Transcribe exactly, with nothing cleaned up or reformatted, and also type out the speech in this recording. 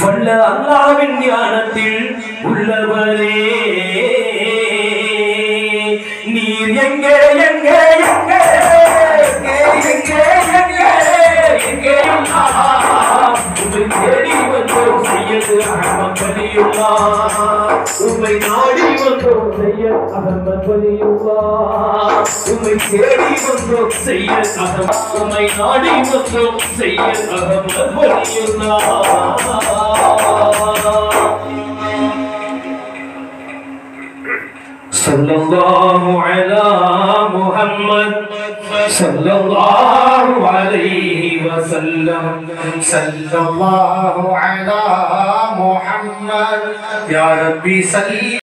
வல்ல அல்லாஹ்வின் ஞானத்தில் உள்ளவரே நீர் எங்கே எங்கே எங்கே எங்கே எங்கே எங்கே உம்மை தேடி வந்தோம் சையது அஹ்மத் வலியுல்லாஹ் உம்மை நாடி வந்தோம் சையத் அஹ்மத் வலியுல்லாஹ் உம்மை தேடி வந்தோம் சையத் அஹ்மத் உம்மை நாடி வந்தோம் சையத் அஹ்மத் வலியுல்லாஹ் सल्लल्लाहु अला मुहम्मद सल्लल्लाहु अलैहि वसल्लम सल्लल्लाहु अला मुहम्मद या रब्बी सल्ली